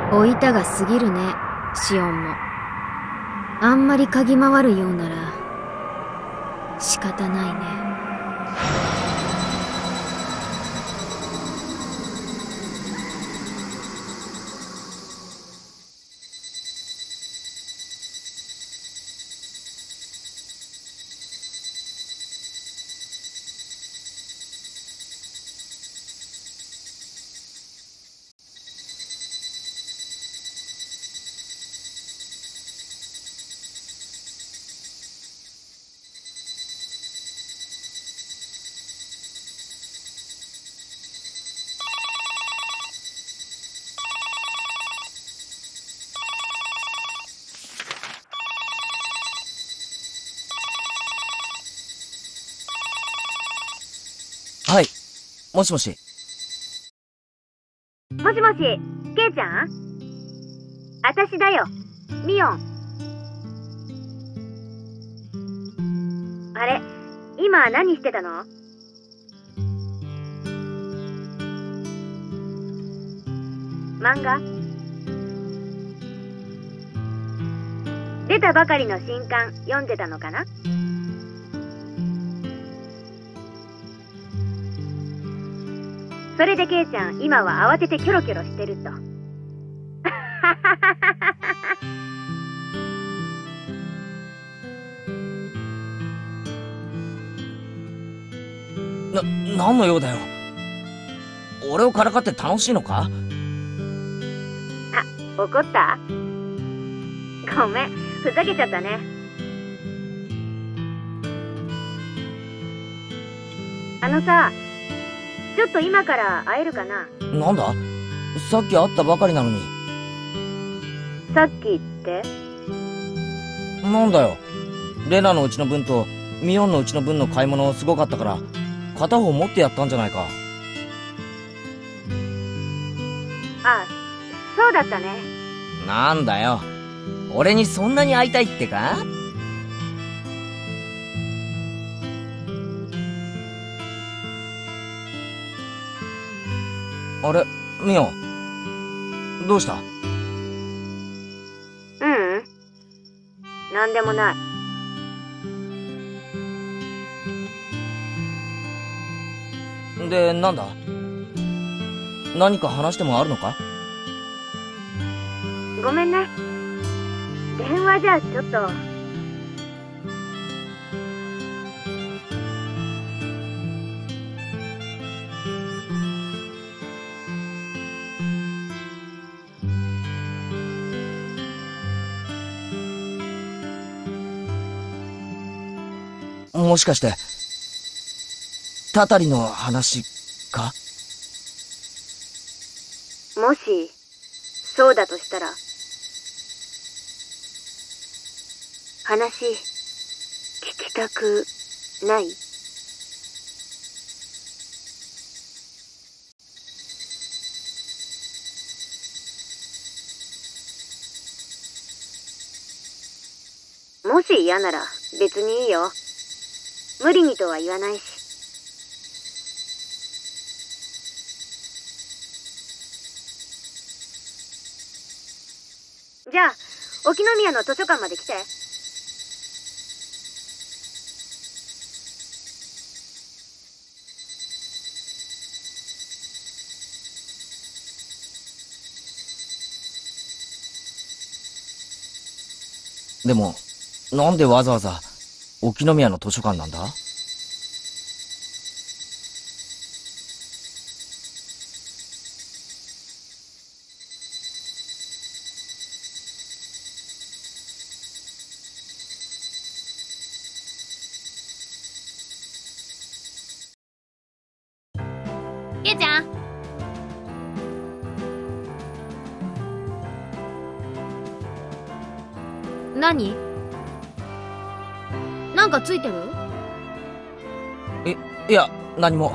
おいたが過ぎるね、シオンも。あんまり嗅ぎ回るようなら仕方ないね。 はい、もしもし。 もしもし、ケイちゃん？あたしだよ、ミオン。あれ、今何してたの？漫画？出たばかりの新刊読んでたのかな？それでケイちゃん、今は慌ててキョロキョロしてると。 何の用だよ。俺をからかって楽しいのか？ あ、怒った？ごめん、ふざけちゃったね。あのさ、ちょっと今から会えるかな？ なんだ？さっき会ったばかりなのに。 さっきって？ なんだよ。レナのうちの分とミオンのうちの分の買い物すごかったから片方持ってやったんじゃないか。 あ、そうだったね。 なんだよ。俺にそんなに会いたいってか？あれ、ミオン。どうした？ ううん。なんでもない。 で、なんだ？何か話してもあるのか？ ごめんね。電話じゃちょっと。 もしかして、タタリの話か？ もし、そうだとしたら、話、聞きたくない？もし嫌なら別にいいよ。無理にとは言わないし。じゃあ、沖宮の図書館まで来て。 でも、なんでわざわざ沖宮の図書館なんだ？ ケイちゃん。何？なんかついてる？ いや、何も。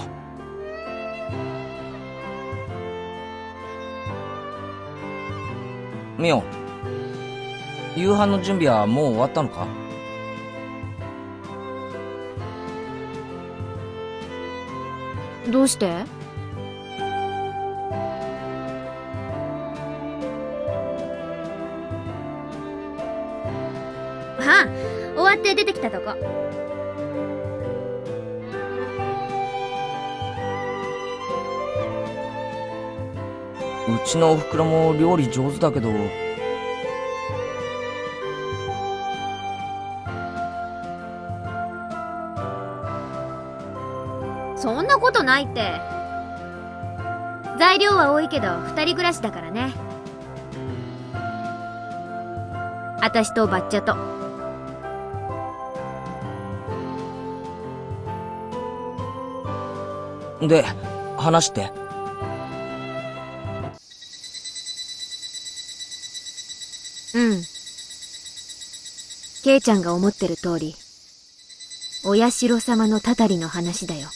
ミオン、夕飯の準備はもう終わったのか？ どうして？ あ、終わって出てきたとこ。 うちのおふくろも料理上手だけど、 そんなことないって。材料は多いけど二人暮らしだからね。あたしとバッチャと。 で、話って？ ケイちゃんが思ってる通り、お社様のたたりの話だよ。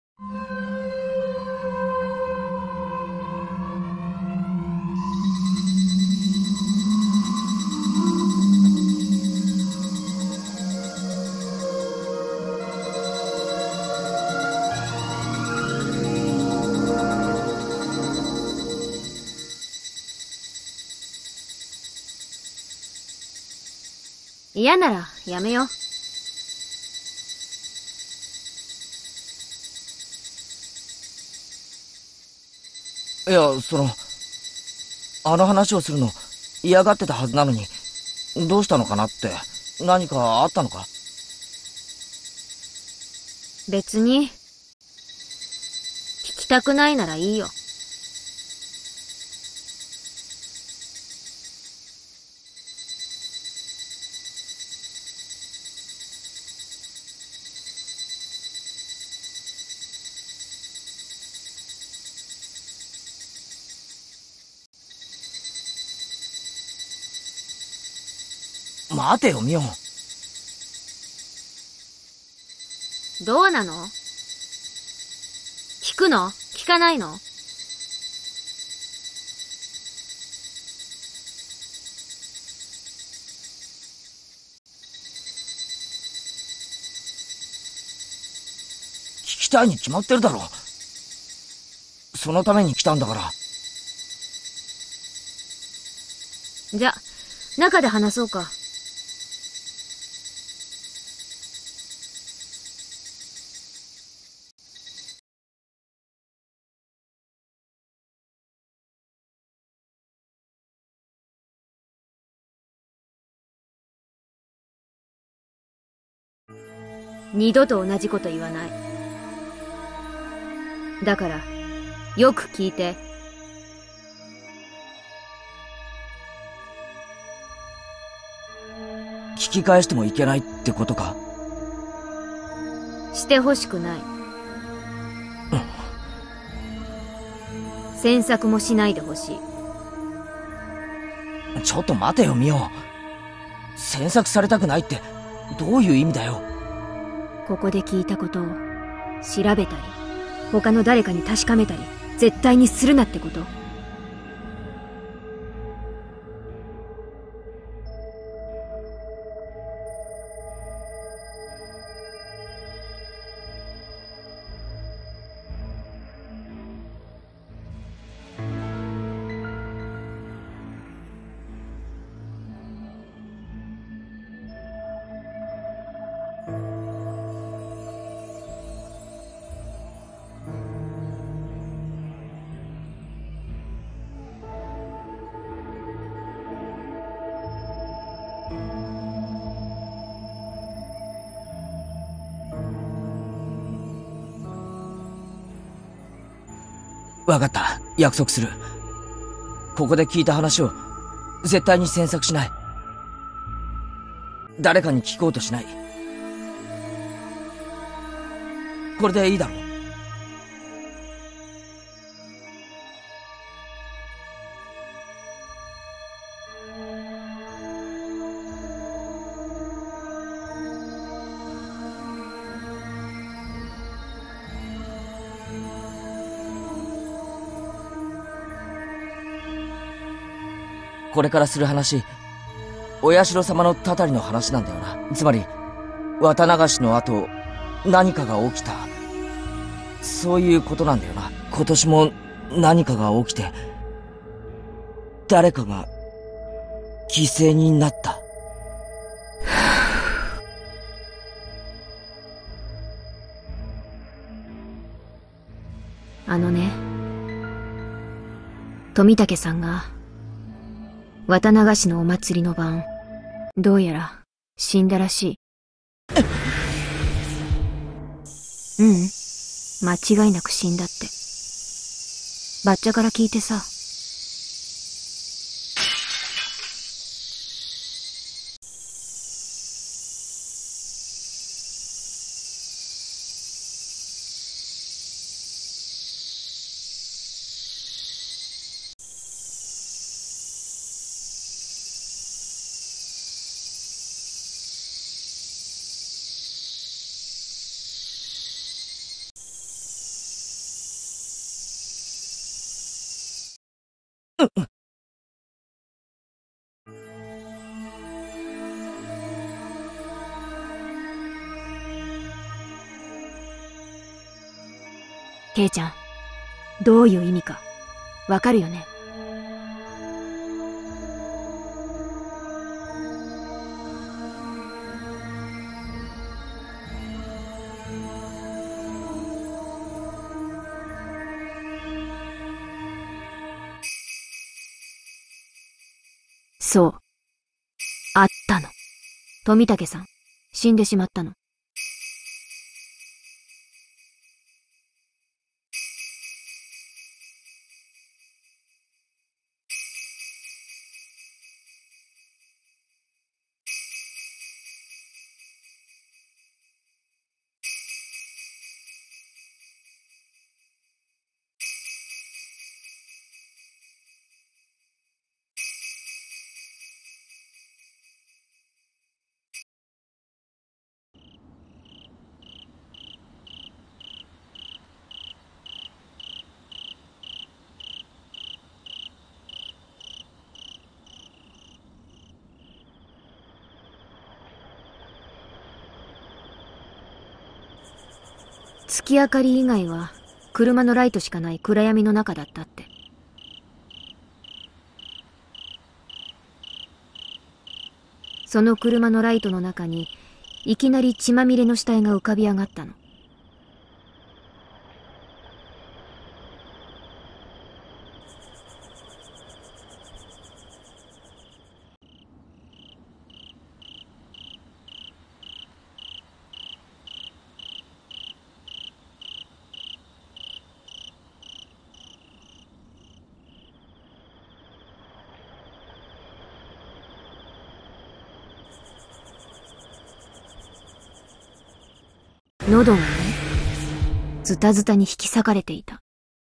嫌ならやめよう。 いや、あの話をするの嫌がってたはずなのに、どうしたのかなって。何かあったのか？ 別に。聞きたくないならいいよ。 待てよ、ミオン。 どうなの？聞くの？聞かないの？ 聞きたいに決まってるだろ。そのために来たんだから。 じゃ、中で話そうか。二度と同じこと言わない。だから、よく聞いて。 聞き返してもいけないってことか？ してほしくない。詮索もしないでほしい。 ちょっと待てよ、ミオ。詮索されたくないってどういう意味だよ。 ここで聞いたことを調べたり、他の誰かに確かめたり、絶対にするなってこと。 わかった。約束する。ここで聞いた話を絶対に詮索しない。誰かに聞こうとしない。これでいいだろう。これからする話、お社様のたたりの話なんだよな。つまり、綿流しの後、何かが起きた。そういうことなんだよな。今年も何かが起きて、誰かが犠牲になった。 あのね、富武さんが、綿流しのお祭りの晩、どうやら死んだらしい。間違いなく死んだって。バッチャから聞いてさ。ケイちゃん、どういう意味か、わかるよね？そう。あったの。富武さん、死んでしまったの。月明かり以外は車のライトしかない暗闇の中だったって。その車のライトの中にいきなり血まみれの死体が浮かび上がったの。喉がね、ズタズタに引き裂かれていた。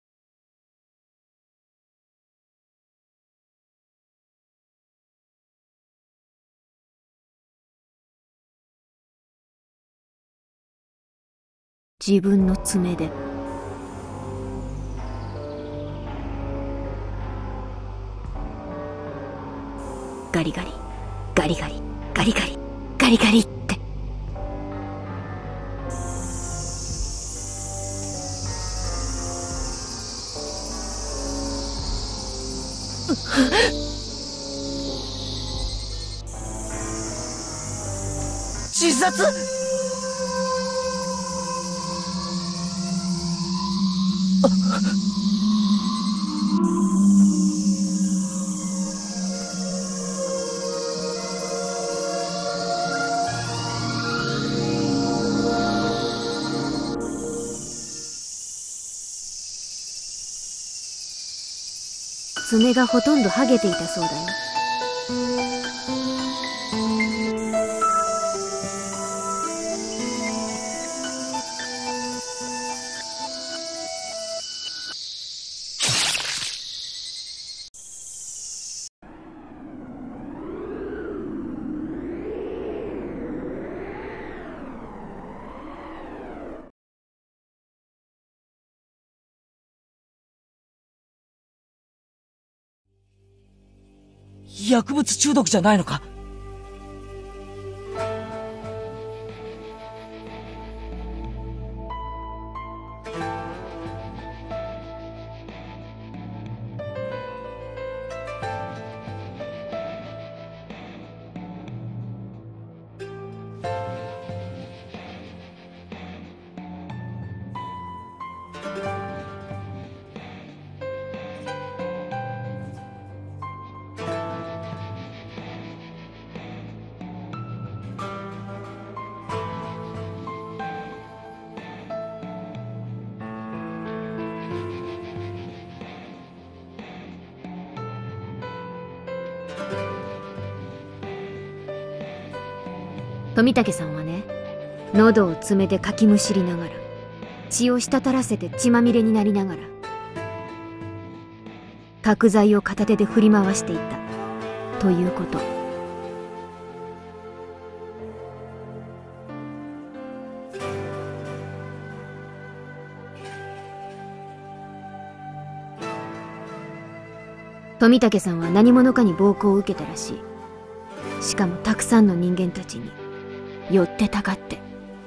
自分の爪で。ガリガリ、ガリガリ、ガリガリ、ガリガリって。 自殺？ 爪がほとんど剥げていたそうだよ。 薬物中毒じゃないのか？ 富武さんはね、喉を爪でかきむしりながら、血を滴らせて血まみれになりながら、角材を片手で振り回していたということ。富武さんは何者かに暴行を受けたらしい。しかもたくさんの人間たちに寄ってたかって。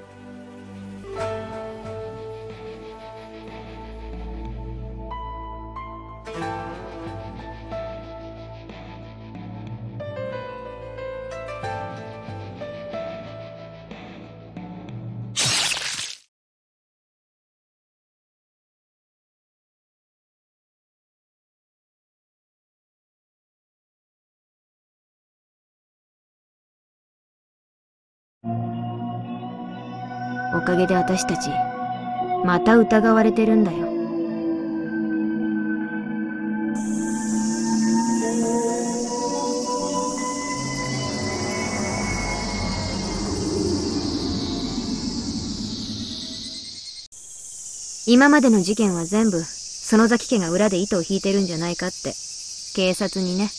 おかげで私たちまた疑われてるんだよ。今までの事件は全部園崎家が裏で糸を引いてるんじゃないかって警察にね。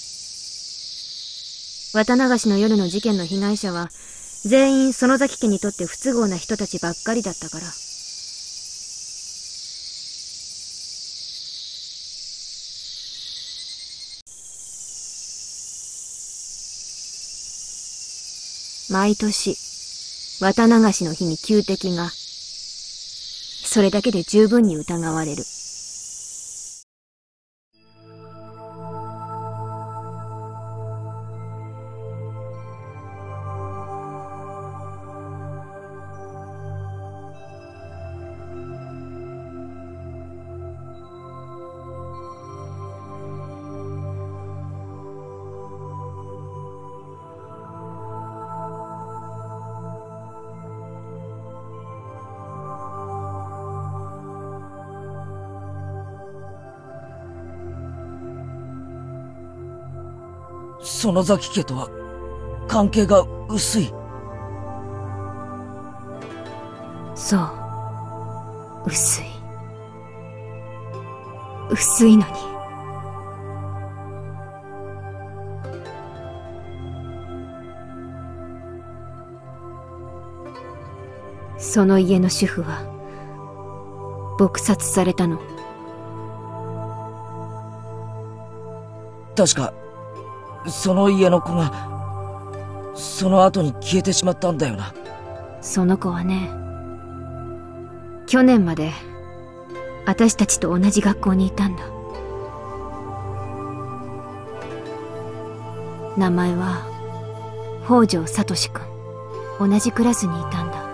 綿流しの夜の事件の被害者は全員園崎家にとって不都合な人たちばっかりだったから。毎年綿流しの日に旧敵が、それだけで十分に疑われる。 園崎家とは関係が薄い。 そう、薄い。薄いのに。その家の主婦は撲殺されたの。 確かその家の子がその後に消えてしまったんだよな。 その子はね、去年まで私たちと同じ学校にいたんだ。名前は北条聡くん。同じクラスにいたんだ。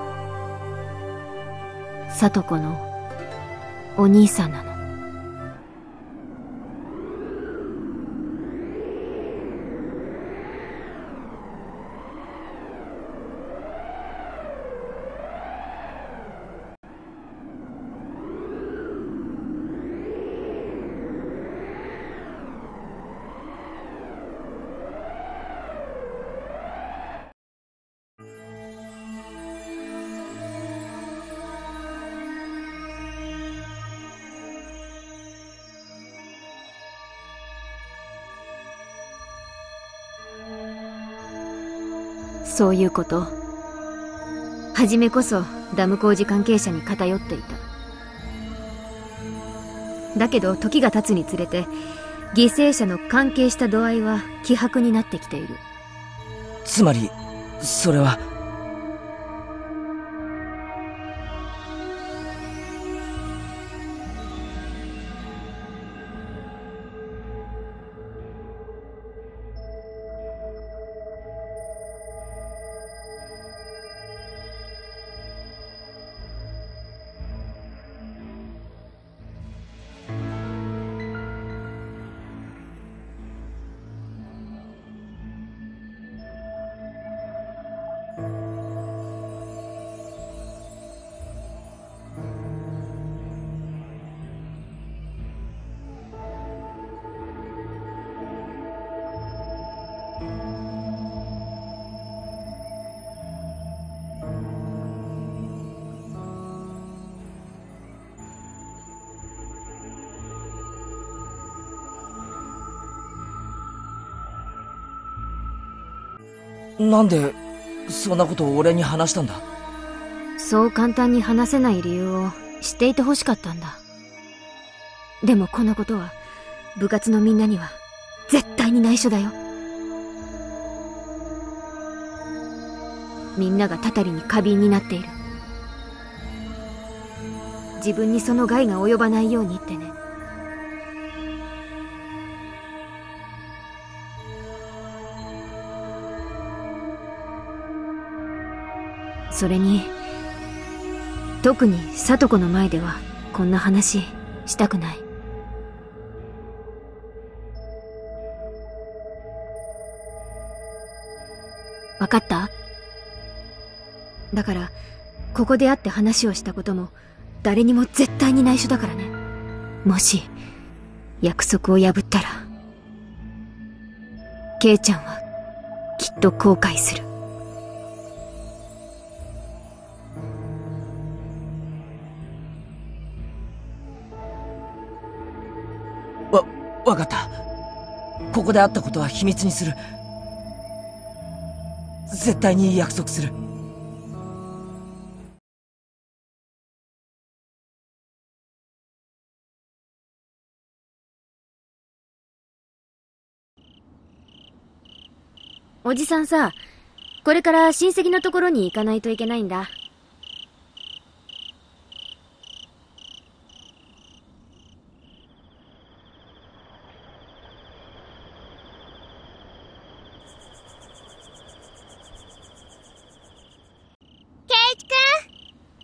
聡子のお兄さんなの。そういうこと。初めこそダム工事関係者に偏っていた。だけど時が経つにつれて犠牲者の関係した度合いは希薄になってきている。 つまりそれはなんでそんなことを俺に話したんだ？ そう簡単に話せない理由を知っていてほしかったんだ。でもこのことは部活のみんなには絶対に内緒だよ。みんながたたりに過敏になっている。自分にその害が及ばないようにってね。それに特に聡子の前ではこんな話したくない。わかった？だからここで会って話をしたことも誰にも絶対に内緒だからね。もし約束を破ったらケイちゃんはきっと後悔する。 わかった。ここで会ったことは秘密にする。絶対に約束する。 おじさんさ、これから親戚のところに行かないといけないんだ。 圭一くん。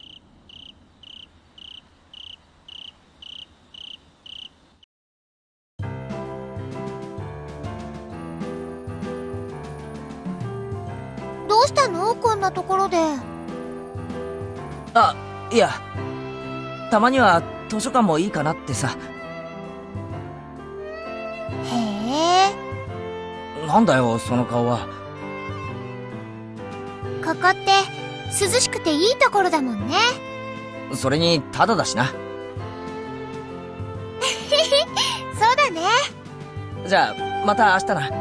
どうしたの？こんなところで。 あ、いや、たまには図書館もいいかなってさ。 へえ。 なんだよその顔は。 ここって涼しくていいところだもんね。 それにタダだしな。 そうだね。 じゃあまた明日な。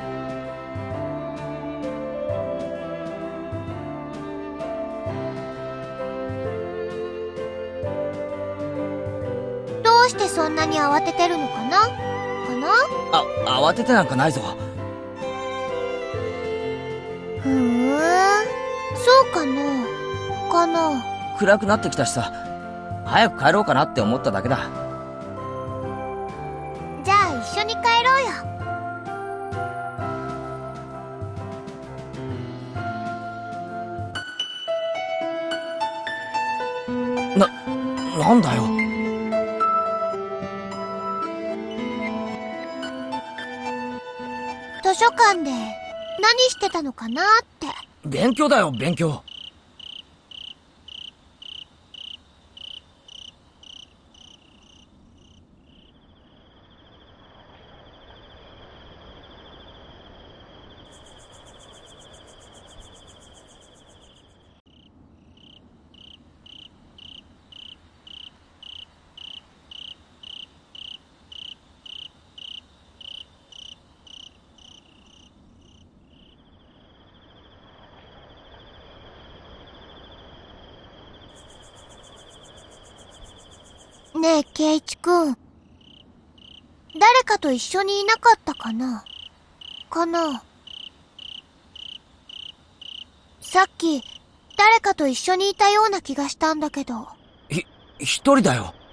どうしてそんなに慌ててるのかな？ 慌ててなんかないぞ。 ふーん、そうかな。 暗くなってきたしさ、早く帰ろうかなって思っただけだ。 じゃあ一緒に帰ろうよ。 なんだよ。 図書館で何してたのかなって。 勉強だよ、勉強。 ねえ、圭一くん。誰かと一緒にいなかったかな？さっき、誰かと一緒にいたような気がしたんだけど。 一人だよ。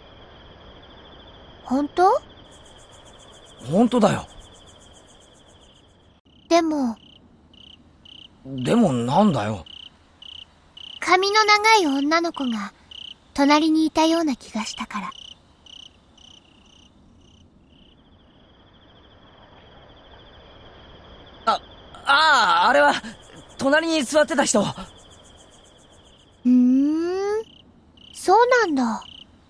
本当？ 本当だよ。 でもなんだよ。 髪の長い女の子が隣にいたような気がしたから。 あれは隣に座ってた人。 そうなんだ。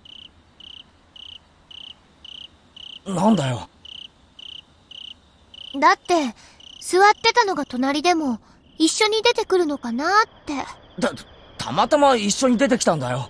なんだよ。 だって座ってたのが隣でも一緒に出てくるのかなって。 たまたま一緒に出てきたんだよ。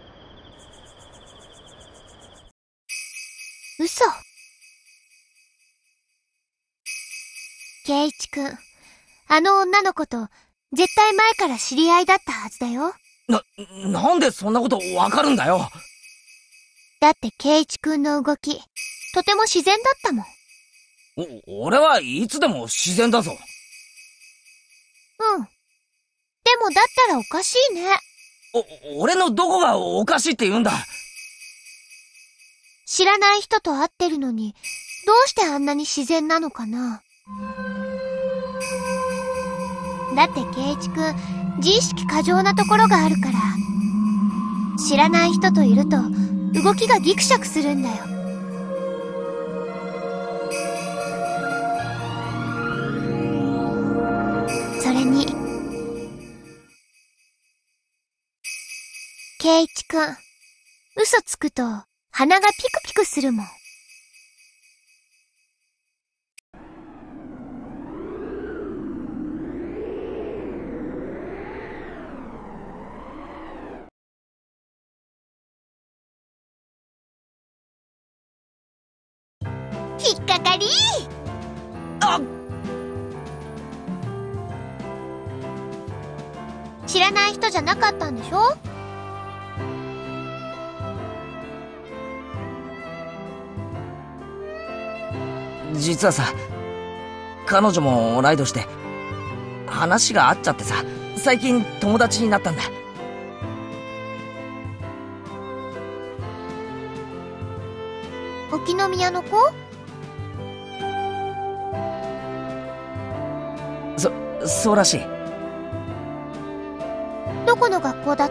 嘘。圭一くん、 あの女の子と絶対前から知り合いだったはずだよ。 なんでそんなことわかるんだよ。 だって圭一くんの動き、とても自然だったもん。 俺はいつでも自然だぞ。 うん。でもだったらおかしいね。 俺のどこがおかしいって言うんだ。 知らない人と会ってるのに、どうしてあんなに自然なのかな。だって圭一くん、自意識過剰なところがあるから。知らない人といると、動きがギクシャクするんだよ。それに、圭一くん、嘘つくと鼻がピクピクするもん。引っかかりあっ、 知らない人じゃなかったんでしょ？ 実はさ、彼女も同い年で話が合っちゃってさ、最近友達になったんだ。 沖宮の子？ そうらしい。 どこの学校だって？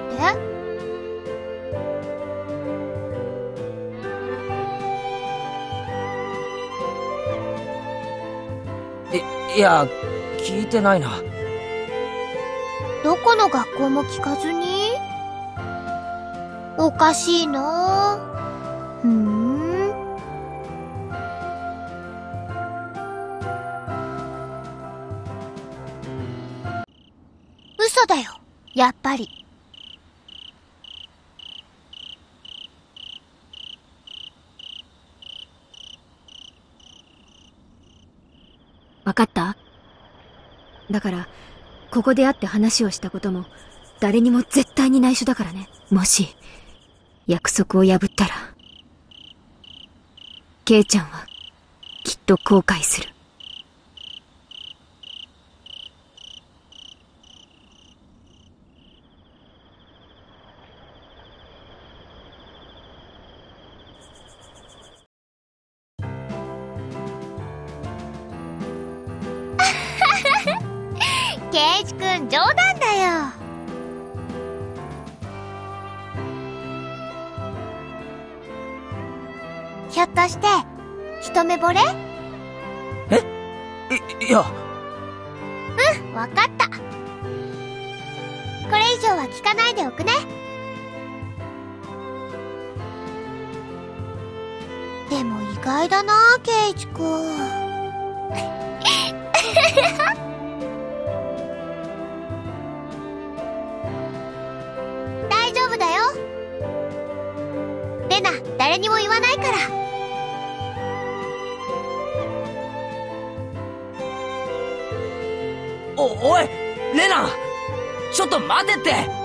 いや、聞いてないな。 どこの学校も聞かずに？おかしいなぁ。嘘だよ、やっぱり。 わかった？だから、ここで会って話をしたことも、誰にも絶対に内緒だからね。もし、約束を破ったら、ケイちゃんは、きっと後悔する。 圭一くん、冗談だよ。ひょっとして、一目惚れ？ いや。 わかった。これ以上は聞かないでおくね。でも意外だな、圭一くん。大丈夫だよ。レナ、誰にも言わないから。 おい、レナ！ちょっと待てって！